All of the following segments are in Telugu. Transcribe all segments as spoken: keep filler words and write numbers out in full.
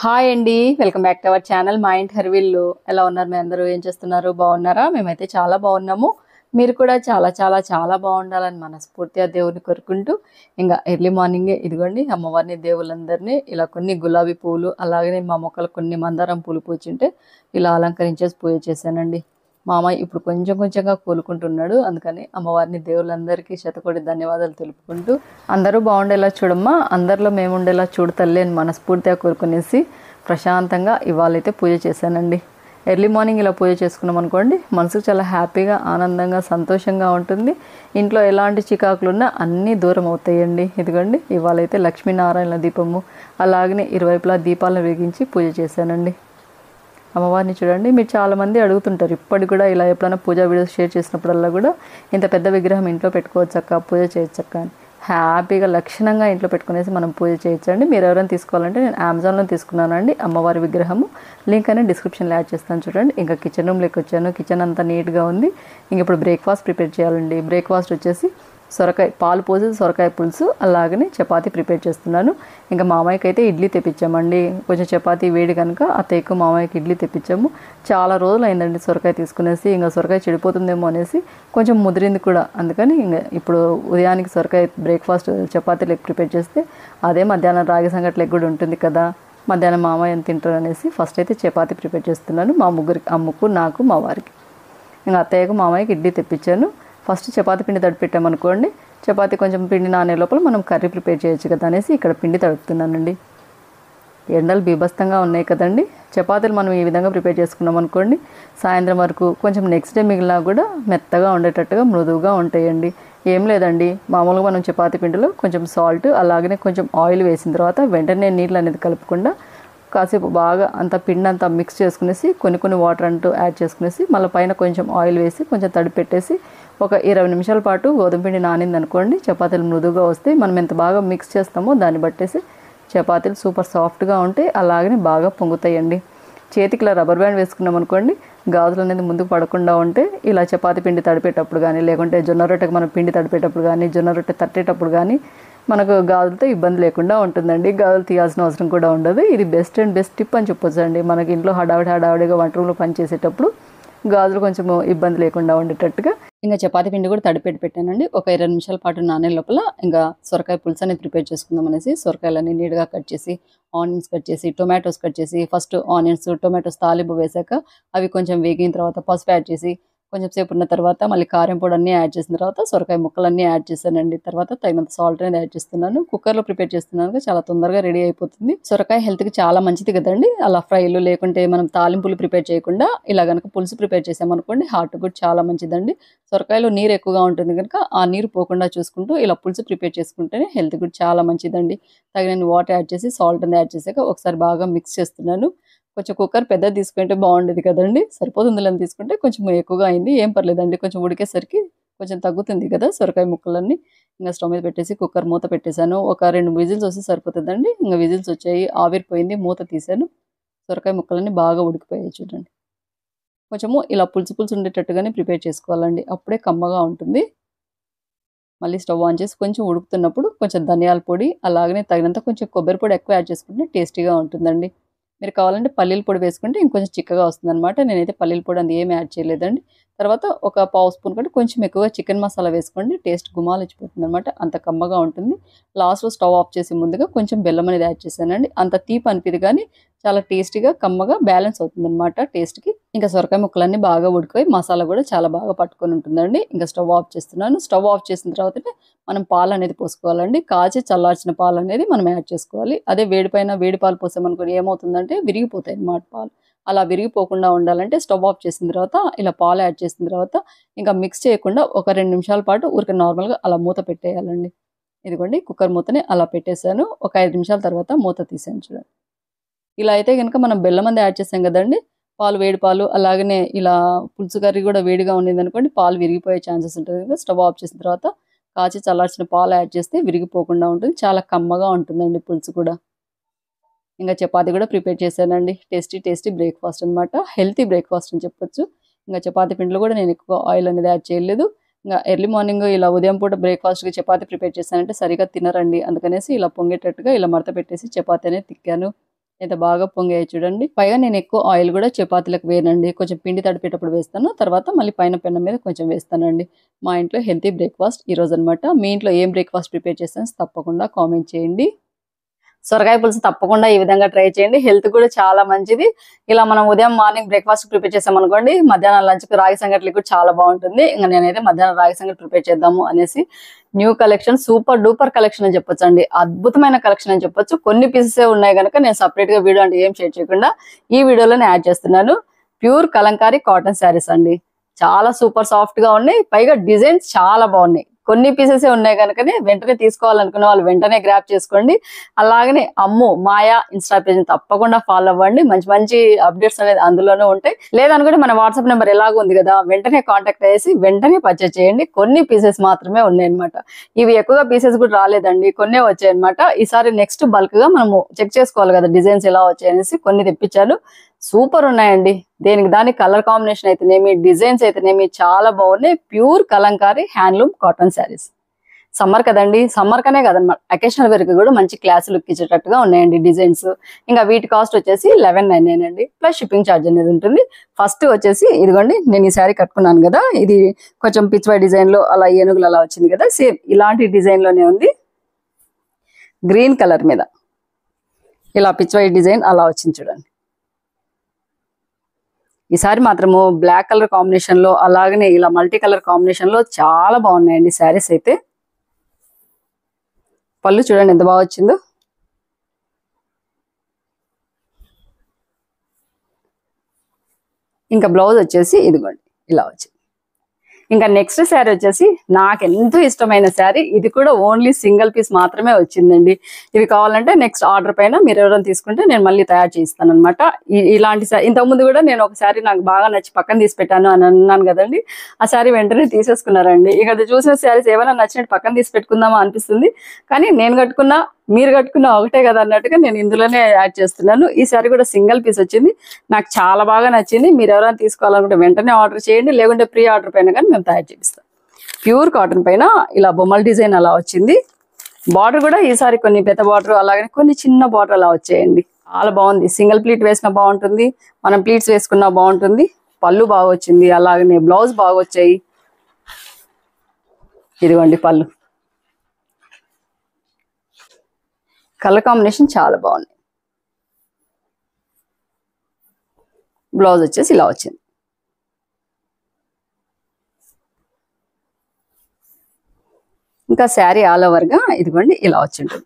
హాయ్ అండి. Welcome back to our channel మా ఇంటి హర్విల్లు. ఎలా ఉన్నారు మీ అందరూ? ఏం చేస్తున్నారు? బాగున్నారా? మేమైతే చాలా బాగున్నాము. మీరు కూడా చాలా చాలా చాలా బాగుండాలని మనస్ఫూర్తిగా దేవుని కోరుకుంటూ ఇంకా ఎర్లీ మార్నింగే ఇదిగోండి అమ్మవారిని దేవుళ్ళందరినీ ఇలా కొన్ని గులాబీ పూలు అలాగనే మా మొక్కలు కొన్ని మందారం పూలు పూచింటే ఇలా అలంకరించేసి పూజ చేశానండి. మామయ్య ఇప్పుడు కొంచెం కొంచెంగా కోలుకుంటున్నాడు. అందుకని అమ్మవారిని దేవుళ్ళందరికీ శతకోటి ధన్యవాదాలు తెలుపుకుంటూ అందరూ బాగుండేలా చూడమ్మా, అందరిలో మేము ఉండేలా చూడు తల్లి అని మనస్ఫూర్తిగా కోరుకునేసి ప్రశాంతంగా ఇవాళైతే పూజ చేశానండి. ఎర్లీ మార్నింగ్ ఇలా పూజ చేసుకున్నాం అనుకోండి, మనసుకు చాలా హ్యాపీగా ఆనందంగా సంతోషంగా ఉంటుంది. ఇంట్లో ఎలాంటి చికాకులున్నా అన్నీ దూరం అవుతాయండి. ఇదిగోండి ఇవాళైతే లక్ష్మీనారాయణ దీపము అలాగనే ఇరువైపులా దీపాలను వెలిగించి పూజ చేశానండి. అమ్మవారిని చూడండి, మీరు చాలామంది అడుగుతుంటారు ఇప్పటికి కూడా ఇలా ఎప్పుడైనా పూజా వీడియోస్ షేర్ చేసినప్పుడల్లా కూడా ఇంత పెద్ద విగ్రహం ఇంట్లో పెట్టుకోవచ్చక్క, పూజ చేయొచ్చక్క అని. హ్యాపీగా లక్షణంగా ఇంట్లో పెట్టుకునేసి మనం పూజ చేయొచ్చండి. మీరు ఎవరైనా తీసుకోవాలంటే నేను అమెజాన్లో తీసుకున్నానండి అమ్మవారి విగ్రహము. లింక్ అనేది డిస్క్రిప్షన్లో యాడ్ చేస్తాను చూడండి. ఇంకా కిచెన్ రూమ్లోకి వచ్చాను. కిచెన్ అంతా నీట్గా ఉంది. ఇంక ఇప్పుడు బ్రేక్ఫాస్ట్ ప్రిపేర్ చేయాలండి. బ్రేక్ఫాస్ట్ వచ్చేసి సొరకాయ పాలు పోసి సొరకాయ పులుసు అలాగనే చపాతీ ప్రిపేర్ చేస్తున్నాను. ఇంకా మామయ్యకి అయితే ఇడ్లీ తెప్పించామండి. కొంచెం చపాతీ వేడి కనుక అత్తయ్యకు మామయ్యకి ఇడ్లీ తెప్పించాము. చాలా రోజులు అయిందండి సొరకాయ తీసుకునేసి. ఇంకా సొరకాయ చెడిపోతుందేమో అనేసి కొంచెం ముదిరింది కూడా. అందుకని ఇంకా ఇప్పుడు ఉదయానికి సొరకాయ బ్రేక్ఫాస్ట్ చపాతీ లెగ్ ప్రిపేర్ చేస్తే అదే మధ్యాహ్నం రాగి సంగటి లెగ్ కూడా ఉంటుంది కదా, మధ్యాహ్నం మామయ్య ఎంత తింటారు అనేసి ఫస్ట్ అయితే చపాతీ ప్రిపేర్ చేస్తున్నాను. మా ముగ్గురికి, అమ్మకు నాకు మా వారికి. ఇంకా అత్తయ్యకు మామయ్యకి ఇడ్లీ తెప్పించాను. ఫస్ట్ చపాతీ పిండి తడిపి పెట్టామనుకోండి, చపాతీ కొంచెం పిండి నానే లోపల మనం కర్రీ ప్రిపేర్ చేయొచ్చు కదా అనేసి ఇక్కడ పిండి తడుపుతున్నానండి. ఎండలు బీభత్సంగా ఉన్నాయి కదండి. చపాతీలు మనం ఈ విధంగా ప్రిపేర్ చేసుకున్నాం అనుకోండి, సాయంత్రం వరకు కొంచెం నెక్స్ట్ డే మిగిలినా కూడా మెత్తగా ఉండేటట్టుగా మృదువుగా ఉంటాయండి. ఏం లేదండి, మామూలుగా మనం చపాతీ పిండిలో కొంచెం సాల్ట్ అలాగనే కొంచెం ఆయిల్ వేసిన తర్వాత వెంటనే నీళ్ళు అనేది కలుపుకుండా కాసేపు బాగా అంత పిండి అంతా మిక్స్ చేసుకునేసి కొన్ని కొన్ని వాటర్ అంటూ యాడ్ చేసుకునేసి మళ్ళీ పైన కొంచెం ఆయిల్ వేసి కొంచెం తడి పెట్టేసి ఒక ఇరవై నిమిషాల పాటు గోధుమ పిండి నానింది అనుకోండి, చపాతీలు మృదువుగా వస్తాయి. మనం ఎంత బాగా మిక్స్ చేస్తామో దాన్ని బట్టేసి చపాతీలు సూపర్ సాఫ్ట్గా ఉంటాయి, అలాగనే బాగా పొంగుతాయండి. చేతికి ఇలా రబ్బర్ బ్యాండ్ వేసుకున్నాం అనుకోండి, గాజులు అనేది ముందుకు పడకుండా ఉంటే ఇలా చపాతీ పిండి తడిపేటప్పుడు కానీ లేకుంటే జొన్న రొట్టెకి మనం పిండి తడిపేటప్పుడు కానీ జొన్న రొట్టె తట్టేటప్పుడు కానీ మనకు గాజులతో ఇబ్బంది లేకుండా ఉంటుందండి. గాజులు తీయాల్సిన అవసరం కూడా ఉండదు. ఇది బెస్ట్ అండ్ బెస్ట్ టిప్ అని చెప్పొచ్చు అండి. మనకి ఇంట్లో హడావిడి హడావిడిగా వంట రూమ్లో పనిచేసేటప్పుడు గాజులు కొంచెం ఇబ్బంది లేకుండా ఉండేటట్టుగా. ఇంకా చపాతీ పిండి కూడా తడిపెట్టి పెట్టానండి. ఒక ఇరవై నిమిషాల పాటు నానే లోపల ఇంకా సొరకాయ పులుసు అనేది ప్రిపేర్ చేసుకుందాం అనేసి సొరకాయలన్నీ నీట్గా కట్ చేసి ఆనియన్స్ కట్ చేసి టొమాటోస్ కట్ చేసి ఫస్ట్ ఆనియన్స్ టొమాటోస్ తాలింపు వేసాక అవి కొంచెం వేగిన తర్వాత పసుపు యాడ్ చేసి కొంచెం సేపు ఉన్న తర్వాత మళ్ళీ కారం పొడి అన్నీ యాడ్ చేసిన తర్వాత సొరకాయ ముక్కలన్నీ యాడ్ చేశానండి. తర్వాత తగినంత సాల్ట్ అనేది యాడ్ చేస్తున్నాను. కుక్కర్లో ప్రిపేర్ చేస్తున్నాను, చాలా తొందరగా రెడీ అయిపోతుంది. సొరకాయ హెల్త్కి చాలా మంచిది కదండి. అలా ఫ్రైలు లేకుంటే మనం తాలింపులు ప్రిపేర్ చేయకుండా ఇలా కనుక పులుసు ప్రిపేర్ చేసామనుకోండి హార్ట్ కూడా చాలా మంచిదండి. సొరకాయలో నీరు ఎక్కువగా ఉంటుంది కనుక ఆ నీరు పోకుండా చూసుకుంటూ ఇలా పులుసు ప్రిపేర్ చేసుకుంటేనే హెల్త్ కూడా చాలా మంచిదండి. తగినన్ని వాటర్ యాడ్ చేసి సాల్ట్ అనేది యాడ్ చేసాక ఒకసారి బాగా మిక్స్ చేస్తున్నాను. కొంచెం కుక్కర్ పెద్దది తీసుకుంటే బాగుండేది కదండి, సరిపోతుంది అని తీసుకుంటే కొంచెం ఎక్కువగా అయింది. ఏం పర్లేదండి, కొంచెం ఉడికేసరికి కొంచెం తగ్గుతుంది కదా సొరకాయ ముక్కలన్నీ. ఇంకా స్టవ్ మీద పెట్టేసి కుక్కర్ మూత పెట్టేశాను. ఒక రెండు విజిల్స్ వస్తే సరిపోతుందండి. ఇంకా విజిల్స్ వచ్చాయి, ఆవిరిపోయింది, మూత తీసాను. సొరకాయ ముక్కలన్నీ బాగా ఉడికిపోయాయి చూడండి. కొంచెము ఇలా పులుసు పులుసు ఉండేటట్టుగానే ప్రిపేర్ చేసుకోవాలండి, అప్పుడే కమ్మగా ఉంటుంది. మళ్ళీ స్టవ్ ఆన్ చేసి కొంచెం ఉడుకుతున్నప్పుడు కొంచెం ధనియాల పొడి అలాగనే తగినంత కొంచెం కొబ్బరి పొడి ఎక్కువ యాడ్ చేసుకుంటే టేస్టీగా ఉంటుందండి. మీరు కావాలంటే పల్లీల పొడి వేసుకుంటే ఇంకొంచెం చిక్కగా వస్తుందన్నమాట. నేనైతే పల్లీల పొడి అంత ఏమి యాడ్ చేయలేదండి. తర్వాత ఒక పావు స్పూన్ కంటే కొంచెం ఎక్కువగా చికెన్ మసాలా వేసుకోండి, టేస్ట్ గుమాలిచ్చిపోతుంది అనమాట, అంత కమ్మగా ఉంటుంది. లాస్ట్లో స్టవ్ ఆఫ్ చేసి ముందుగా కొంచెం బెల్లం అనేది యాడ్ చేశానండి. అంత తీపి అనిపిది కానీ చాలా టేస్టీగా కమ్మగా బ్యాలెన్స్ అవుతుంది అనమాట టేస్ట్కి. ఇంకా సొరకాయ ముక్కలన్నీ బాగా ఉడికిపోయి మసాలా కూడా చాలా బాగా పట్టుకొని ఉంటుందండి. ఇంకా స్టవ్ ఆఫ్ చేస్తున్నాను. స్టవ్ ఆఫ్ చేసిన తర్వాతనే మనం పాలు అనేది పోసుకోవాలండి. కాచి చల్లార్చిన పాలు అనేది మనం యాడ్ చేసుకోవాలి. అదే వేడి పైన వేడి పాలు పోసామనుకోని ఏమవుతుందంటే విరిగిపోతాయి అన్నమాట పాలు. అలా విరిగిపోకుండా ఉండాలంటే స్టవ్ ఆఫ్ చేసిన తర్వాత ఇలా పాలు యాడ్ చేసిన తర్వాత ఇంకా మిక్స్ చేయకుండా ఒక రెండు నిమిషాల పాటు ఊరికే నార్మల్గా అలా మూత పెట్టేయాలండి. ఇదిగోండి కుక్కర్ మూతని అలా పెట్టేశాను. ఒక ఐదు నిమిషాల తర్వాత మూత తీసాను చూడండి. ఇలా అయితే కనుక మనం బెల్లం అంతా యాడ్ చేసాం కదండి, పాలు వేడి పాలు అలాగనే ఇలా పులుసు కర్రీ కూడా వేడిగా ఉండింది అనుకోండి పాలు విరిగిపోయే ఛాన్సెస్ ఉంటుంది కదా. స్టవ్ ఆఫ్ చేసిన తర్వాత కాచి చల్లార్చిన పాలు యాడ్ చేస్తే విరిగిపోకుండా ఉంటుంది, చాలా కమ్మగా ఉంటుందండి పులుసు కూడా. ఇంకా చపాతీ కూడా ప్రిపేర్ చేశానండి. టేస్టీ టేస్టీ బ్రేక్ఫాస్ట్ అనమాట, హెల్తీ బ్రేక్ఫాస్ట్ అని చెప్పొచ్చు. ఇంకా చపాతీ పిండిలో కూడా నేను ఎక్కువ ఆయిల్ అనేది యాడ్ చేయలేదు. ఇంకా ఎర్లీ మార్నింగ్ ఇలా ఉదయం పూట బ్రేక్ఫాస్ట్కి చపాతీ ప్రిపేర్ చేశానంటే సరిగా తినరండి, అందుకనేసి ఇలా పొంగేటట్టుగా ఇలా మడత పెట్టేసి చపాతీ అనేది తిక్కాను. అయితే బాగా పొంగాయి చూడండి. పైగా నేను ఎక్కువ ఆయిల్ కూడా చపాతీలకు వేయనండి, కొంచెం పిండి తడిపేటప్పుడు వేస్తాను, తర్వాత మళ్ళీ పైన పెనం మీద కొంచెం వేస్తానండి. మా ఇంట్లో హెల్తీ బ్రేక్ఫాస్ట్ ఈ రోజు అనమాట. మీ ఇంట్లో ఏం బ్రేక్ఫాస్ట్ ప్రిపేర్ చేస్తాను తప్పకుండా కామెంట్ చేయండి. సొరకాయ పులుసు తప్పకుండా ఈ విధంగా ట్రై చేయండి, హెల్త్ కూడా చాలా మంచిది. ఇలా మనం ఉదయం మార్నింగ్ బ్రేక్ఫాస్ట్ ప్రిపేర్ చేసాం అనుకోండి, మధ్యాహ్నం లంచ్కి రాగి సంగటి కూడా చాలా బాగుంటుంది. ఇంకా నేనైతే మధ్యాహ్నం రాగి సంగటి ప్రిపేర్ చేద్దాము అనేసి new collection, super duper collection అని చెప్పొచ్చు అండి, అద్భుతమైన కలెక్షన్ అని చెప్పొచ్చు. కొన్ని పీసెస్ ఉన్నాయి కనుక నేను సపరేట్ గా వీడియో అంటే ఏం షేర్ చేయకుండా ఈ వీడియోలోనే యాడ్ చేస్తున్నాను. ప్యూర్ కలంకారీ కాటన్ శారీస్ అండి, చాలా సూపర్ సాఫ్ట్ గా ఉన్నాయి, పైగా డిజైన్స్ చాలా బాగున్నాయి. కొన్ని పీసెస్ ఉన్నాయి కనుకనే వెంటనే తీసుకోవాలనుకున్న వాళ్ళు వెంటనే గ్రాప్ చేసుకోండి. అలాగనే అమ్ము మాయా ఇన్స్టా పేజ్ తప్పకుండా ఫాలో అవ్వండి, మంచి మంచి అప్డేట్స్ అనేది అందులోనే ఉంటాయి. లేదనుకుంటే మన వాట్సాప్ నెంబర్ ఎలాగో ఉంది కదా, వెంటనే కాంటాక్ట్ అయ్యేసి వెంటనే పర్చేస్ చేయండి. కొన్ని పీసెస్ మాత్రమే ఉన్నాయి అనమాట, ఇవి ఎక్కువగా పీసెస్ కూడా రాలేదండి, కొన్నే వచ్చాయి అనమాట. ఈసారి నెక్స్ట్ బల్క్ గా మనము చెక్ చేసుకోవాలి కదా డిజైన్స్ ఎలా వచ్చాయి అనేసి కొన్ని తెప్పించాను. సూపర్ ఉన్నాయండి, దేనికి దాని కలర్ కాంబినేషన్ అయితేనేమి, డిజైన్స్ అయితేనేమి చాలా బాగున్నాయి. Pure Kalamkari handloom cotton saris. Summer కదండి, సమ్మర్ కనే కదనమాట, అకేషనల్ వరకు కూడా మంచి క్లాస్ లుక్ ఇచ్చేటట్టుగా ఉన్నాయండి డిజైన్స్. ఇంకా వీటి కాస్ట్ వచ్చేసి లెవెన్ నైన్ నైన్ అండి, ప్లస్ షిప్పింగ్ ఛార్జ్ అనేది ఉంటుంది. ఫస్ట్ వచ్చేసి ఇదిగోండి, నేను ఈ శారీ కట్టుకున్నాను కదా, ఇది కొంచెం పిచ్వై డిజైన్ లో అలా ఏనుగులు అలా వచ్చింది కదా, సేమ్ ఇలాంటి డిజైన్ లోనే ఉంది. గ్రీన్ కలర్ మీద ఇలా పిచ్వై డిజైన్ అలా వచ్చింది చూడండి. ఈసారి మాత్రము బ్లాక్ కలర్ కాంబినేషన్ లో అలాగనే ఇలా మల్టీ కలర్ కాంబినేషన్ లో చాలా బాగున్నాయండి శారీస్ అయితే. పళ్ళు చూడండి ఎంత బాగా వచ్చిందో. ఇంకా బ్లౌజ్ వచ్చేసి ఇదిగోండి ఇలా వచ్చింది. ఇంకా నెక్స్ట్ శారీ వచ్చేసి నాకు ఎంతో ఇష్టమైన శారీ, ఇది కూడా ఓన్లీ సింగిల్ పీస్ మాత్రమే వచ్చిందండి. ఇవి కావాలంటే నెక్స్ట్ ఆర్డర్ పైన మీరు ఎవరైనా తీసుకుంటే నేను మళ్ళీ తయారు చేయిస్తాను అనమాట. ఇలాంటి శారీ ఇంతకుముందు కూడా నేను ఒక శారీ నాకు బాగా నచ్చి పక్కన తీసి పెట్టాను అని అన్నాను కదండి, ఆ శారీ వెంటనే తీసేసుకున్నారండి. ఇక అది చూసిన శారీస్ ఏమైనా నచ్చినట్టు పక్కన తీసి పెట్టుకుందామా అనిపిస్తుంది, కానీ నేను కట్టుకున్నా మీరు కట్టుకున్న ఒకటే కదా అన్నట్టుగా నేను ఇందులోనే యాడ్ చేస్తున్నాను. ఈ శారీ కూడా సింగిల్ పీస్ వచ్చింది, నాకు చాలా బాగా నచ్చింది. మీరు ఎవరైనా తీసుకోవాలనుకుంటే వెంటనే ఆర్డర్ చేయండి, లేకుంటే ప్రీ ఆర్డర్ పైన కానీ మేము తయారు చేపిస్తాం. ప్యూర్ కాటన్ పైన ఇలా బొమ్మల డిజైన్ అలా వచ్చింది. బార్డర్ కూడా ఈసారి కొన్ని పెద్ద బార్డర్ అలాగే కొన్ని చిన్న బార్డర్ అలా వచ్చాయండి, చాలా బాగుంది. సింగిల్ ప్లీట్ వేసినా బాగుంటుంది, మనం ప్లీట్స్ వేసుకున్నా బాగుంటుంది. పళ్ళు బాగా వచ్చింది, అలాగనే బ్లౌజ్ బాగా వచ్చాయి. ఇదిగోండి పళ్ళు, కలర్ కాంబినేషన్ చాలా బాగుంది. బ్లౌజ్ వచ్చేసి ఇలా వచ్చింది. ఇంకా శారీ ఆల్ ఓవర్ గా ఇదిగోండి ఇలా వచ్చింటుంది.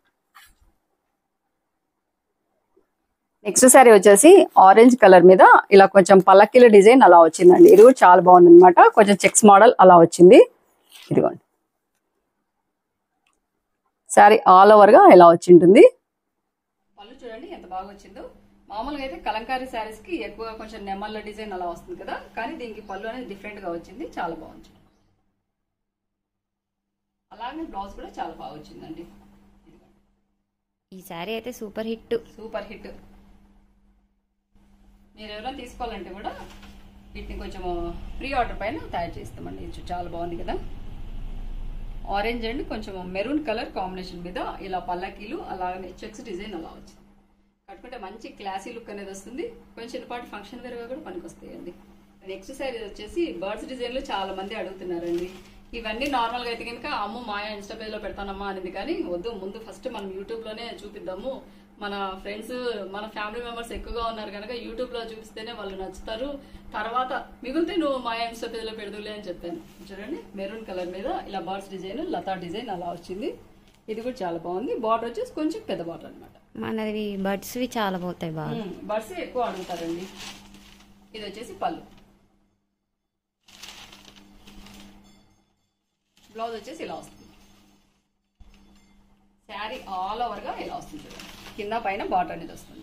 నెక్స్ట్ శారీ వచ్చేసి ఆరెంజ్ కలర్ మీద ఇలా కొంచెం పల్లకిల డిజైన్ అలా వచ్చిందండి, ఇది కూడా చాలా బాగుంది అనమాట. కొంచెం చెక్స్ మోడల్ అలా వచ్చింది. ఇదిగోండి శారీ ఆల్ ఓవర్ గా ఇలా వచ్చింటుంది. పళ్ళు చూడండి ఎంత బాగా వచ్చిందో. మామూలుగా అయితే కలంకారీ శారీస్ కి ఎక్కువ కొంచెం నెమళ్ళ డిజైన్ అలా వస్తుంది కదా, కానీ దీనికి పళ్ళు అనేది డిఫరెంట్ గా వచ్చింది, చాలా బాగుంది. అలాగే బ్లౌజ్ కూడా చాలా బాగా వచ్చిందండి. ఈ శారీ అయితే సూపర్ హిట్, సూపర్ హిట్. మీరు ఎవరైనా తీసుకోవాలంటే కూడా వీటిని కొంచెం ప్రీ ఆర్డర్ పైన తయారు చేస్తామండి. ఇది చాలా బాగుంది కదా, ఆరెంజ్ అండ్ కొంచెం మెరూన్ కలర్ కాంబినేషన్ మీద ఇలా పల్లకీలు అలాగే చెక్స్ డిజైన్ అలా వచ్చింది. కట్టుకుంటే మంచి క్లాసీ లుక్ అనేది వస్తుంది, కొంచెం చిన్నపాటి ఫంక్షన్ వేర్ గా కూడా పనికొస్తాయండి. నెక్స్ట్ శారీ వచ్చేసి బర్డ్స్ డిజైన్ లో చాలా మంది అడుగుతున్నారండి. ఇవన్నీ నార్మల్ గా అయితే కనుక అమ్ము మాయా ఇన్స్టా పేజ్ లో పెడతానమ్మా అనేది, కానీ వద్దు, ముందు ఫస్ట్ మనం యూట్యూబ్ లోనే చూపిద్దాము. మన ఫ్రెండ్స్ మన ఫ్యామిలీ మెంబర్స్ ఎక్కువగా ఉన్నారు కనుక యూట్యూబ్ లో చూపిస్తేనే వాళ్ళు నచ్చుతారు, తర్వాత మిగిలితే నువ్వు మాయా ఇన్స్టా పేజ్ లో పెడదులే అని చెప్పాను. చూడండి మెరూన్ కలర్ మీద ఇలా బర్డ్స్ డిజైన్ లతా డిజైన్ అలా వచ్చింది. ఇది కూడా చాలా బాగుంది. బార్డర్ వచ్చేసి కొంచెం పెద్ద బార్డర్ అనమాట. మనది బర్డ్స్ వి చాలా పోతాయి, బాగా బర్డ్స్ ఎక్కువ అడుగుతారండి. ఇది వచ్చేసి పళ్ళు, బ్లౌజ్ వచ్చేసి ఇలా వస్తుంది. శారీ ఆల్ ఓవర్ గా ఇలా వస్తుంది చూడండి, కింద పైన బార్డర్ అనేది వస్తుంది.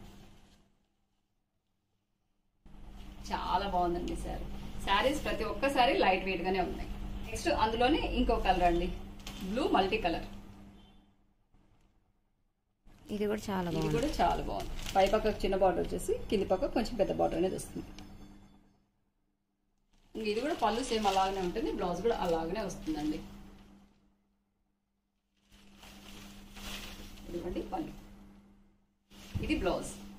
చాలా బాగుందండి శారీ. శారీస్ ప్రతి ఒక్క శారీ లైట్ వెయిట్ గానే ఉన్నాయి. నెక్స్ట్ అందులోనే ఇంకో కలర్ అండి, బ్లూ మల్టీ కలర్. ఇది కూడా చాలా బాగుంది, ఇది కూడా చాలా బాగుంది. పై పక్క చిన్న బార్డర్ వచ్చేసి కింది పక్క కొంచెం పెద్ద బార్డర్ అనేది వస్తుంది. ఇది కూడా పళ్ళు సేమ్ అలాగనే ఉంటుంది, బ్లౌజ్ కూడా అలాగనే వస్తుందండి. ఇదిగోండి పళ్ళు, ఇది బ్లౌజ్.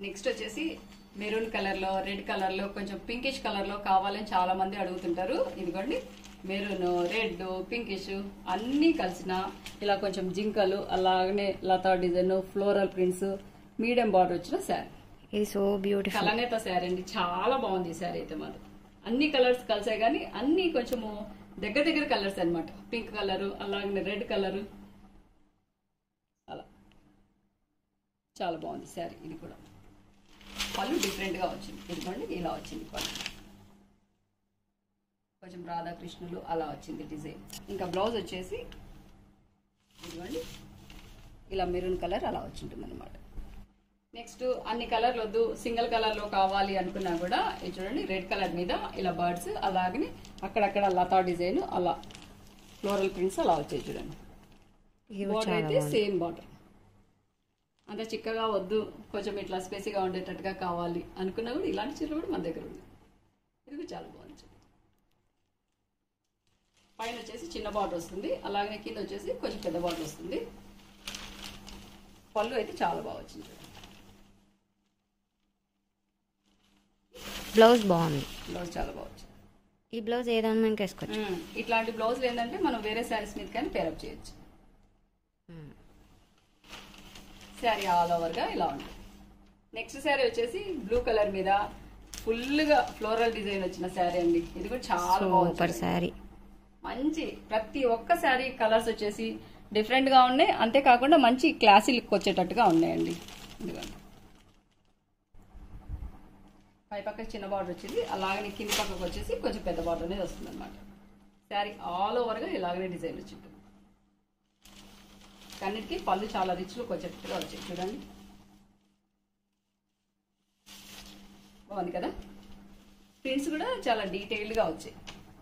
నెక్స్ట్ వచ్చేసి మెరూన్ కలర్లో, రెడ్ కలర్లో, కొంచెం పింకిష్ కలర్లో కావాలని చాలా మంది అడుగుతుంటారు. ఇదిగోండి మెరూన్, రెడ్, పింకిష్ అన్నీ కలిసిన ఇలా కొంచెం జింకలు, అలాగనే లతా design, floral prints, medium border వచ్చిన శారీ. ఇది సో బ్యూటిఫుల్ కలనేత శారీ అండి, చాలా బాగుంది ఈ శారీ అయితే మాత్రం. అన్ని కలర్స్ కలిసాయి కానీ అన్ని కొంచెము దగ్గర దగ్గర కలర్స్ అనమాట. పింక్ కలరు, అలాగనే రెడ్ కలరు, అలా చాలా బాగుంది శారీ. ఇది కూడా పళ్ళు డిఫరెంట్ గా వచ్చింది. ఇదిగోండి ఇలా వచ్చింది పళ్ళు, కొంచెం రాధాకృష్ణులు అలా వచ్చింది డిజైన్. ఇంకా బ్లౌజ్ వచ్చేసి ఇదిగోండి ఇలా మెరూన్ కలర్ అలా వచ్చింటుంది అనమాట. నెక్స్ట్ అన్ని కలర్లు వద్దు, సింగిల్ కలర్ లో కావాలి అనుకున్నా కూడా ఇది చూడండి రెడ్ కలర్ మీద ఇలా బర్డ్స్, అలాగనే అక్కడక్కడ లతా డిజైన్, అలా ఫ్లోరల్ ప్రింట్స్ అలా వచ్చాయి చూడండి. బార్డర్ అయితే సేమ్ బార్డర్. అంత చిక్కగా వద్దు, కొంచెం ఇట్లా స్పేసీగా ఉండేటట్టుగా కావాలి అనుకున్నా కూడా ఇలాంటి చీరలు కూడా మన దగ్గర ఉంది. ఇది చాలా బాగుంది. పైన వచ్చేసి చిన్న బార్డర్ వస్తుంది, అలాగే కింద వచ్చేసి కొంచెం పెద్ద బార్డర్ వస్తుంది. పళ్ళు అయితే చాలా బాగా వచ్చింది. బ్లౌజ్ బాగుంది, బ్లౌజ్ చాలా బాగా వచ్చింది. ఈ బ్లౌజ్ ఏదైనా మనకి వేసుకోవచ్చు. ఇట్లాంటి బ్లౌజ్ ఏంటంటే మనం వేరే శారీస్ మీద కానీ పేరప్ చేయొచ్చు. శారీ ఆల్ ఓవర్ గా ఇలా ఉంటుంది. నెక్స్ట్ శారీ వచ్చేసి బ్లూ కలర్ మీద ఫుల్ గా ఫ్లోరల్ డిజైన్ వచ్చిన శారీ అండి. ఇది కూడా చాలా బాగుంది శారీ. మంచి ప్రతి ఒక్క శారీ కలర్స్ వచ్చేసి డిఫరెంట్ గా ఉన్నాయి, అంతేకాకుండా మంచి క్లాసీ లుక్ వచ్చేటట్టుగా ఉన్నాయండి. ఎందుకంటే పై పక్కకి చిన్న బార్డర్ వచ్చింది, అలాగనే కింది పక్కకు వచ్చేసి కొంచెం పెద్ద బార్డర్ అనేది వస్తుంది అనమాట. శారీ ఆల్ ఓవర్ గా ఇలాగనే డిజైన్ వచ్చింది. కన్నిటికి పళ్ళు చాలా రిచ్ లుక్ వచ్చేటట్టుగా వచ్చాయి చూడండి. బాగుంది కదా. ప్రింట్స్ కూడా చాలా డీటెయిల్డ్ గా వచ్చాయి.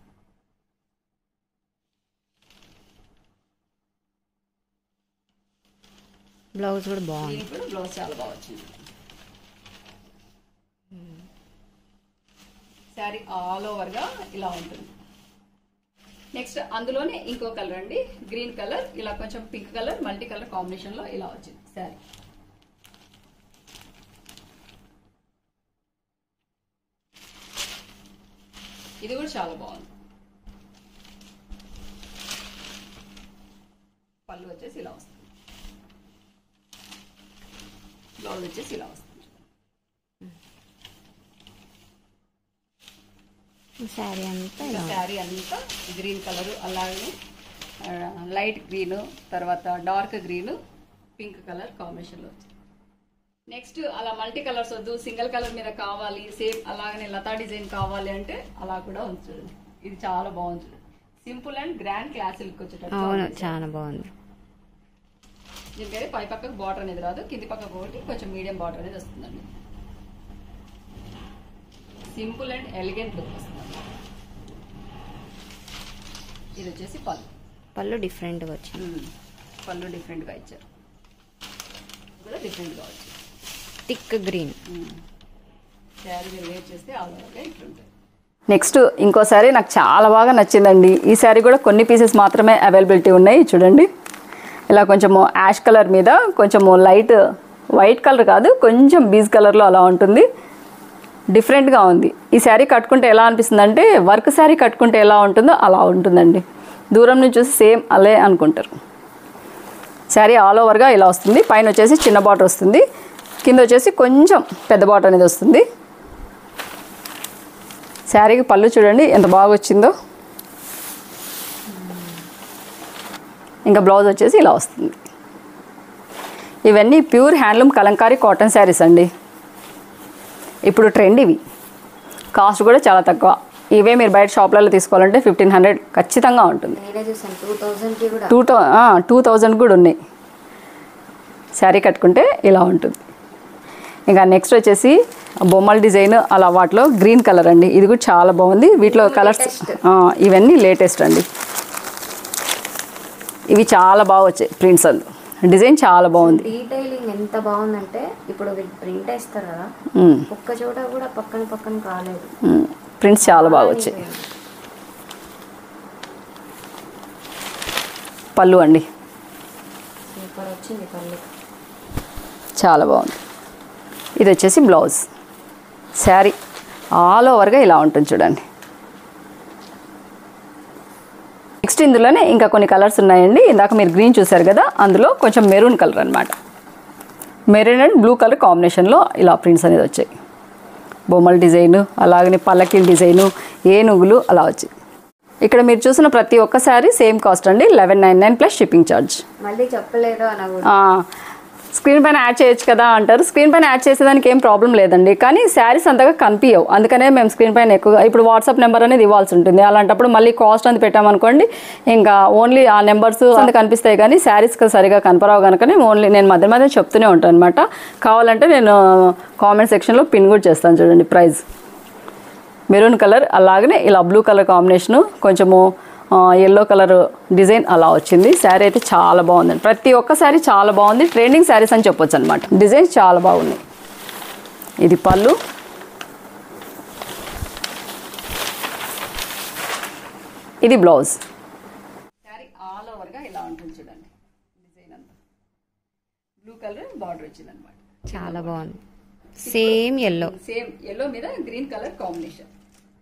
బ్లౌజ్ కూడా బాగుంది. దీనికి కూడా బ్లౌజ్ చాలా బాగా వచ్చింది. శారీ ఆల్ ఓవర్ గా ఇలా ఉంటుంది. నెక్స్ట్ అందులోనే ఇంకో కలర్ అండి, గ్రీన్ కలర్, ఇలా కొంచెం pink colour, multi colour combination లో ఇలా వచ్చింది శారీ. ఇది కూడా చాలా బాగుంది. పళ్ళు వచ్చేసి ఇలా వస్తుంది, బ్లౌజ్ వచ్చేసి ఇలా వస్తుంది. శారీ అంతా శారీ అంతా గ్రీన్ కలర్, అలాగే లైట్ గ్రీన్, తర్వాత dark green, pink colour combination లో వచ్చింది. నెక్స్ట్ అలా మల్టీ కలర్స్ వద్దు, సింగిల్ కలర్ మీద కావాలి, సేమ్ అలాగనే లతా డిజైన్ కావాలి అంటే అలా కూడా ఉంది చూడండి. ఇది చాలా బాగుంది చూడండి. Simple and grand class look వచ్చేటట్టు. అవును, చాలా బాగుంది. దీనికైతే పై పక్కకు బార్డర్ అనేది రాదు, కింది పక్కకు ఒకటి కొంచెం మీడియం బార్డర్ అనేది వస్తుందండి. సింపుల్ అండ్ ఎలిగెంట్ లుక్ వస్తుంది. ఇది వచ్చేసి పళ్ళు, పళ్ళు డిఫరెంట్ గా వచ్చింది. పళ్ళు డిఫరెంట్ గా ఇచ్చారు, కూడా డిఫరెంట్ గా వచ్చింది. థిక్ గ్రీన్ శారీ మీరు వేర్ చేస్తే ఆల్ ఓవర్గా ఇట్లుంటుంది. నెక్స్ట్ ఇంకో శారీ నాకు చాలా బాగా నచ్చిందండి. ఈ శారీ కూడా కొన్ని పీసెస్ మాత్రమే అవైలబిలిటీ ఉన్నాయి చూడండి. ఇలా కొంచెము యాష్ కలర్ మీద కొంచెము లైట్ వైట్ కలర్ కాదు, కొంచెం బీజ్ కలర్లో అలా ఉంటుంది. డిఫరెంట్గా ఉంది. ఈ శారీ కట్టుకుంటే ఎలా అనిపిస్తుంది అంటే వర్క్ శారీ కట్టుకుంటే ఎలా ఉంటుందో అలా ఉంటుందండి. దూరం నుంచి చూసి సేమ్ అలే అనుకుంటారు. శారీ ఆల్ ఓవర్గా ఇలా వస్తుంది. పైన వచ్చేసి చిన్న బార్డర్ వస్తుంది, కింద వచ్చేసి కొంచెం పెద్ద బార్డర్ అనేది వస్తుంది. శారీకి పళ్ళు చూడండి ఎంత బాగా వచ్చిందో. ఇంకా బ్లౌజ్ వచ్చేసి ఇలా వస్తుంది. ఇవన్నీ pure handloom Kalamkari cotton saris అండి. ఇప్పుడు ట్రెండ్ ఇవి. కాస్ట్ కూడా చాలా తక్కువ. ఇవే మీరు బయట షాప్లలో తీసుకోవాలంటే ఫిఫ్టీన్ హండ్రెడ్ ఖచ్చితంగా ఉంటుంది. టూ టూ టూ థౌజండ్ కూడా ఉన్నాయి. శారీ కట్టుకుంటే ఇలా ఉంటుంది. ఇంకా నెక్స్ట్ వచ్చేసి బొమ్మల డిజైన్ అలా వాటిలో గ్రీన్ కలర్ అండి. ఇది కూడా చాలా బాగుంది. వీటిలో కలర్స్ ఇవన్నీ లేటెస్ట్ అండి. ఇవి చాలా బాగా వచ్చాయి ప్రింట్స్. అందు డిజైన్ చాలా బాగుంది. డీటెయిలింగ్ ఎంత బాగుందంటే ఇప్పుడు ప్రింట్ వేస్తారు కదా, ఒక్క చోట కూడా పక్కన పక్కన కాలేదు. ప్రింట్స్ చాలా బాగా వచ్చాయి. పళ్ళు అండి సూపర్ వచ్చింది. పళ్ళు చాలా బాగుంది. ఇది వచ్చేసి బ్లౌజ్. శారీ ఆల్ ఓవర్గా ఇలా ఉంటుంది చూడండి. నెక్స్ట్ ఇందులోనే ఇంకా కొన్ని కలర్స్ ఉన్నాయండి. ఇందాక మీరు గ్రీన్ చూసారు కదా, అందులో కొంచెం మెరూన్ కలర్ అనమాట. మెరూన్ అండ్ బ్లూ కలర్ కాంబినేషన్లో ఇలా ప్రింట్స్ అనేది వచ్చాయి. బొమ్మల డిజైను, అలాగనే పల్లకీల డిజైను, ఏనుగులు అలా వచ్చాయి. ఇక్కడ మీరు చూసిన ప్రతి ఒక్క శారీ సేమ్ కాస్ట్ అండి, eleven nine nine plus shipping charge. మళ్ళీ చెప్పలేదు అనకూడదు. స్క్రీన్ పైన యాడ్ చేయొచ్చు కదా అంటారు. స్క్రీన్ పైన యాడ్ చేసేదానికి ఏం ప్రాబ్లం లేదండి, కానీ శారీస్ అంతగా కనిపించవు. అందుకనే మేము స్క్రీన్ పైన ఎక్కువగా ఇప్పుడు వాట్సాప్ నెంబర్ అనేది ఇవ్వాల్సి ఉంటుంది. అలాంటప్పుడు మళ్ళీ కాస్ట్ అనేది పెట్టామనుకోండి, ఇంకా ఓన్లీ ఆ నెంబర్స్ అంత కనిపిస్తాయి కానీ శారీస్ సరిగా కనపరావు కనుకనే ఓన్లీ నేను మధ్య మధ్య చెప్తూనే ఉంటాను అనమాట. కావాలంటే నేను కామెంట్ సెక్షన్లో పిన్ కూడా చేస్తాను చూడండి. ప్రైస్ మెరూన్ కలర్, అలాగనే ఇలా బ్లూ కలర్ కాంబినేషను, కొంచెము ఎల్లో కలర్ డిజైన్ అలా వచ్చింది. శారీ అయితే చాలా బాగుందండి. ప్రతి ఒక్క శారీ చాలా బాగుంది. ట్రెండింగ్ శారీస్ అని చెప్పొచ్చు అనమాట. డిజైన్స్ చాలా బాగున్నాయి. ఇది పళ్ళు, ఇది బ్లౌజ్. శారీ ఆల్ ఓవర్గా ఇలా ఉంటుంది చూడండి. డిజైన్ అంతా బ్లూ కలర్ బార్డర్ వచ్చింది అనమాట. చాలా బాగుంది. సేమ్ ఎల్లో, సేమ్ ఎల్లో మీద గ్రీన్ కలర్ కాంబినేషన్.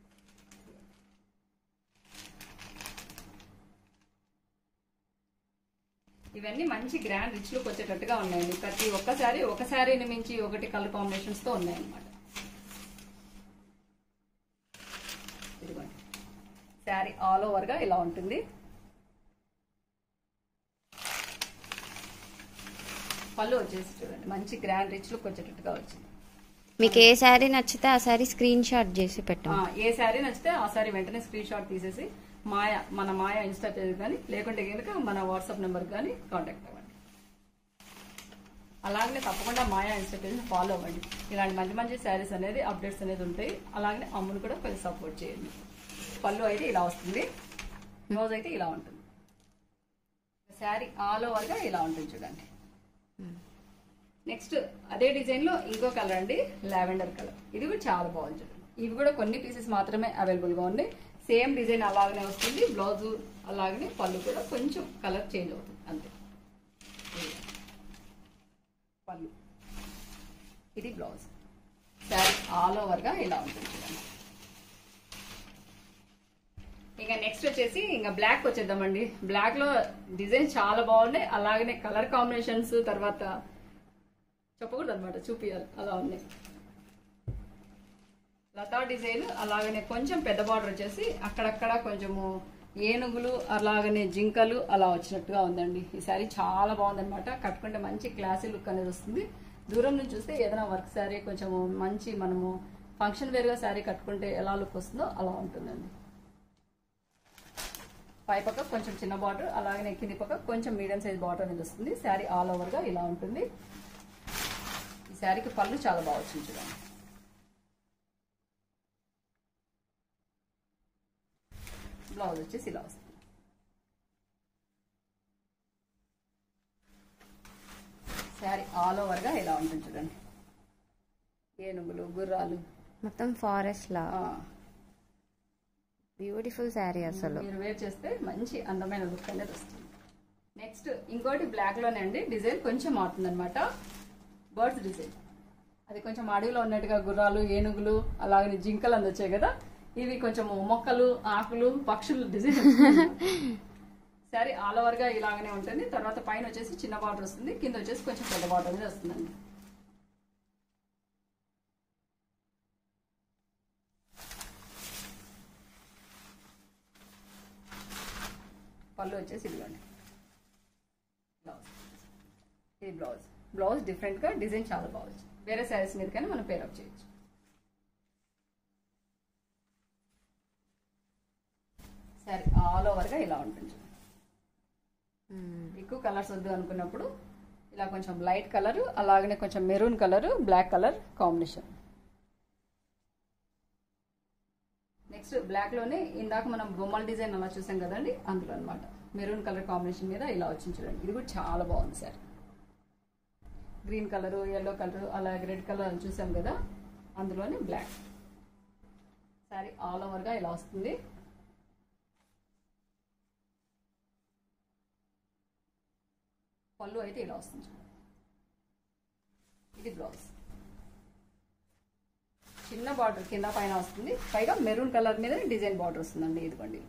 ఇవన్నీ మంచి గ్రాండ్ రిచ్ లుక్ వచ్చేటట్టుగా ఉన్నాయండి. ప్రతి ఒక్కసారి ఒక శారీని మించి ఒకటి కలర్ కాంబినేషన్స్ తో ఉన్నాయన్నమాట. ఇదిగోండి, శారీ ఆల్ ఓవర్ గా ఇలా ఉంటుంది. పళ్ళు వచ్చేసి చూడండి, మంచి గ్రాండ్ రిచ్ లుక్ వచ్చేటట్టుగా వచ్చింది. మీకు ఏ శారీ నచ్చితే ఆ శారీ స్క్రీన్ షాట్ చేసి పెట్టండి. ఏ శారీ నచ్చితే ఆ శారీ వెంటనే స్క్రీన్ షాట్ తీసేసి మాయా మన మాయా ఇన్స్టా పేజ్ కానీ లేకుంటే కనుక మన వాట్సాప్ నెంబర్ కానీ కాంటాక్ట్ అవ్వండి. అలాగనే తప్పకుండా మాయా ఇన్స్టా పేజ్ని ఫాలో అవ్వండి. ఇలాంటి మంచి మంచి శారీస్ అనేది అప్డేట్స్ అనేది ఉంటాయి. అలాగనే అమ్మును కూడా కొంచెం సపోర్ట్ చేయండి. పళ్ళు అయితే ఇలా వస్తుంది, బ్లౌజ్ అయితే ఇలా ఉంటుంది. శారీ ఆల్ ఓవర్గా ఇలా ఉంటుంది చూడండి. నెక్స్ట్ అదే డిజైన్ లో ఇంకో కలర్ అండి, లావెండర్ కలర్. ఇది కూడా చాలా బాగుంది చూడండి. ఇవి కూడా కొన్ని పీసెస్ మాత్రమే అవైలబుల్ గా ఉన్నాయి. సేమ్ డిజైన్ అలాగనే వస్తుంది. బ్లౌజ్ అలాగనే, పళ్ళు కూడా కొంచెం కలర్ చేంజ్ అవుతుంది అంతే. పళ్ళు, ఇది బ్లౌజ్. శారీ ఆల్ ఓవర్ గా ఇలా ఉంటుంది చూడండి. ఇంకా నెక్స్ట్ వచ్చేసి ఇంకా బ్లాక్ వచ్చేద్దామండి. బ్లాక్ లో డిజైన్ చాలా బాగున్నాయి. అలాగనే కలర్ కాంబినేషన్స్ తర్వాత చెప్పకూడదు అనమాట, చూపియాలి అలా ఉన్నాయి. లతా డిజైన్, అలాగనే కొంచెం పెద్ద బార్డర్ వచ్చేసి అక్కడక్కడ కొంచెము ఏనుగులు అలాగనే జింకలు అలా వచ్చినట్టుగా ఉందండి. ఈ శారీ చాలా బాగుందనమాట. కట్టుకుంటే మంచి క్లాసీ లుక్ అనేది వస్తుంది. దూరం నుంచి చూస్తే ఏదైనా వర్క్ శారీ కొంచెం మంచి మనము ఫంక్షన్ వేర్గా శారీ కట్టుకుంటే ఎలా లుక్ వస్తుందో అలా ఉంటుందండి. పై పక్క కొంచెం చిన్న బార్డర్, అలాగనే కింది పక్క కొంచెం మీడియం సైజ్ బార్డర్ అనేది వస్తుంది. శారీ ఆల్ ఓవర్గా ఇలా ఉంటుంది. ఈ శారీకి పళ్ళు చాలా బాగా వచ్చింది చూడండి. బ్లౌజ్ వచ్చేసి ఇలా వస్తుంది. శారీ ఆల్ ఓవర్ గా ఇలా ఉంటుంది చూడండి. ఏనుగులు, గుర్రాలు, మొత్తం ఫారెస్ట్ లా బ్యూటిఫుల్ శారీ. అసలు మీరు వేర్ చేస్తే మంచి అందమైన లుక్ అనేది వస్తుంది. నెక్స్ట్ ఇంకోటి బ్లాక్ లోనే అండి. డిజైన్ కొంచెం మారుతుంది అనమాట. బర్డ్స్ డిజైన్, అది కొంచెం అడవిలో ఉన్నట్టుగా గుర్రాలు, ఏనుగులు, అలాగే జింకలు అందు వచ్చాయి కదా. ఇవి కొంచెం మొక్కలు, ఆకులు, పక్షులు డిజైన్. శారీ ఆల్ ఓవర్ గా ఇలాగనే ఉంటుంది. తర్వాత పైన వచ్చేసి చిన్న బార్డర్ వస్తుంది, కింద వచ్చేసి కొంచెం పెద్ద బార్డర్ అనేది వస్తుందండి. పళ్ళు వచ్చేసి ఇదిగోండి, బ్లౌజ్. ఇది బ్లౌజ్. బ్లౌజ్ డిఫరెంట్ గా డిజైన్ చాలా బాగుంది. వేరే శారీస్ మీద కానీ మనం పేరప్ చేయొచ్చు. శారీ ఆల్ ఓవర్ గా ఇలా ఉంటుంది. ఎక్కువ కలర్స్ వద్దు అనుకున్నప్పుడు ఇలా కొంచెం లైట్ కలర్, అలాగనే కొంచెం maroon colour, black colour combination. Next black లోనే ఇందాక మనం బొమ్మల డిజైన్ అలా చూసాం కదండి, అందులో అనమాట మెరూన్ కలర్ కాంబినేషన్ మీద ఇలా వచ్చింది చూడండి. ఇది కూడా చాలా బాగుంది sir. Green colour, yellow colour, అలాగే రెడ్ కలర్ అని చూసాం కదా, అందులోనే బ్లాక్. సారీ ఆల్ ఓవర్ గా ఇలా వస్తుంది. పళ్ళు అయితే ఇలా వస్తుంది. ఇది బ్లౌజ్. చిన్న బార్డర్ కింద పైన వస్తుంది, పైగా మెరూన్ కలర్ మీద డిజైన్ బార్డర్ వస్తుందండి. ఇదిగోండి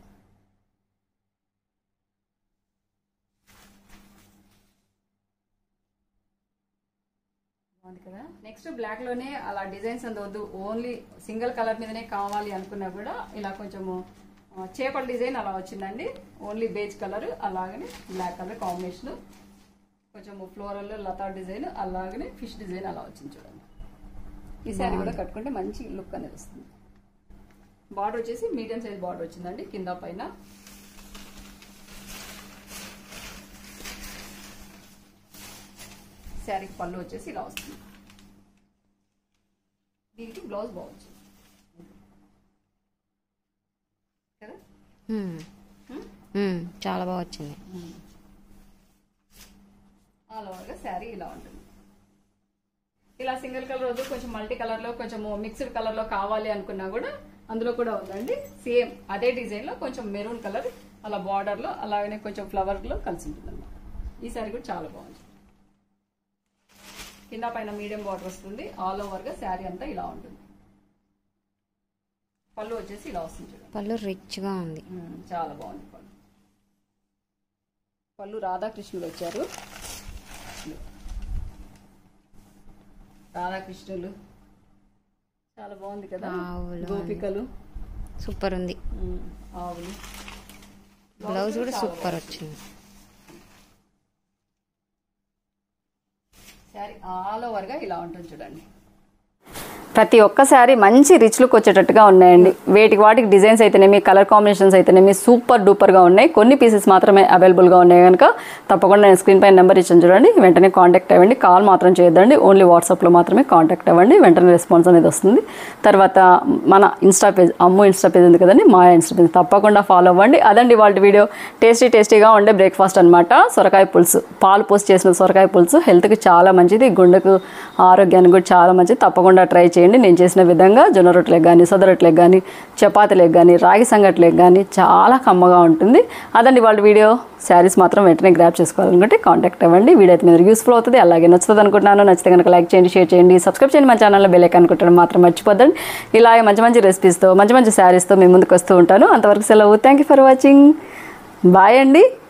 బాగుంది కదా. నెక్స్ట్ బ్లాక్ లోనే అలా డిజైన్స్ అంత వద్దు, ఓన్లీ సింగిల్ కలర్ మీదనే కావాలి అనుకున్నా కూడా ఇలా కొంచెము చేపల డిజైన్ అలా వచ్చిందండి. ఓన్లీ బేజ్ కలర్ అలాగనే బ్లాక్ కలర్ కాంబినేషన్, కొంచెం ఫ్లోరల్ లతా డిజైన్ అలాగనే ఫిష్ డిజైన్ అలా వచ్చింది చూడండి. ఈ శారీ కూడా కట్టుకుంటే మంచి లుక్ అనేది వస్తుంది. బార్డర్ వచ్చేసి మీడియం సైజ్ బార్డర్ వచ్చిందండి కింద పైన. శారీకి పళ్ళు వచ్చేసి ఇలా వస్తుంది. దీనికి బ్లౌజ్ బాగుంది కదా, చాలా బాగా వచ్చింది. ఆల్ ఓవర్గా శారీ ఇలా ఉంటుంది. ఇలా సింగిల్ కలర్ వద్దు, కొంచెం మల్టీ కలర్ లో కొంచెం మిక్స్డ్ కలర్ లో కావాలి అనుకున్నా కూడా అందులో కూడా ఉందండి. సేమ్ అదే డిజైన్ లో కొంచెం మెరూన్ కలర్ అలా బార్డర్ లో అలాగనే కొంచెం ఫ్లవర్ లో కలిసి ఉంటుంది అన్నమాట. ఈ శారీ కూడా చాలా బాగుంది. కింద పైన మీడియం బార్డర్ వస్తుంది. ఆల్ ఓవర్ గా శారీ అంతా ఇలా ఉంటుంది. పళ్ళు వచ్చేసి ఇలా వస్తుంది చూడండి. పళ్ళు రిచ్ గా ఉంది, చాలా బాగుంది పళ్ళు. పళ్ళు రాధాకృష్ణులు వచ్చారు. రాధాకృష్ణులు చాలా బాగుంది కదా. గోపికలు సూపర్ ఉంది. ఆవులు బ్లౌజ్ కూడా సూపర్ వచ్చింది. శారీ ఆల్ ఓవర్ గా ఇలా ఉంటుంది చూడండి. ప్రతి ఒక్క శారీ మంచి రిచ్ లుక్ వచ్చేటట్టుగా ఉన్నాయండి. వేటికి వాటికి డిజైన్స్ అయితేనేమి, కలర్ కాంబినేషన్స్ అయితేనేమి సూపర్ డూపర్గా ఉన్నాయి. కొన్ని పీసెస్ మాత్రమే అవైలబుల్గా ఉన్నాయి కనుక తప్పకుండా నేను స్క్రీన్ పైన నెంబర్ ఇచ్చాను చూడండి, వెంటనే కాంటాక్ట్ అవ్వండి. కాల్ మాత్రం చేయొద్దండి, ఓన్లీ వాట్సాప్లో మాత్రమే కాంటాక్ట్ అవ్వండి, వెంటనే రెస్పాన్స్ అనేది వస్తుంది. తర్వాత మన insta page, Ammu insta page ఉంది కదండి, మా ఇన్స్టా పేజ్ తప్పకుండా ఫాలో అవ్వండి. అదండి వాళ్ళ వీడియో. టేస్టీ టేస్టీగా ఉండే బ్రేక్ఫాస్ట్ అనమాట. సొరకాయ పులుసు, పాలు పోసి చేసిన సొరకాయ పులుసు హెల్త్కి చాలా మంచిది, గుండెకు ఆరోగ్యానికి కూడా చాలా మంచిది. తప్పకుండా ట్రై చేయండి. నేను చేసిన విధంగా జొన్న రొట్టెలకు కానీ, సొద రొట్టెలకు కానీ, చపాతీలకు కానీ, రాగి సంగట్లకు కానీ చాలా కమ్మగా ఉంటుంది. అదండి వాళ్ళ వీడియో. శారీస్ మాత్రం వెంటనే గ్రాప్ చేసుకోవాలనుకుంటే కాంటాక్ట్ అవ్వండి. వీడియో అయితే మీరు యూస్ఫుల్ అవుతుంది, అలాగే నచ్చుతుంది అనుకుంటున్నాను. నచ్చితే కనుక లైక్ చేయండి, షేర్ చేయండి, సబ్స్క్రైబ్ చేయండి. మన ఛానల్లో బెల్ ఐకాన్ కొట్టడం మాత్రం మర్చిపోద్దండి. ఇలాగే మంచి మంచి రెసిపీస్తో, మంచి మంచి శారీస్తో మేము ముందుకు వస్తూ ఉంటాను. అంతవరకు సెలవు. Thank you for watching. Bye అండి.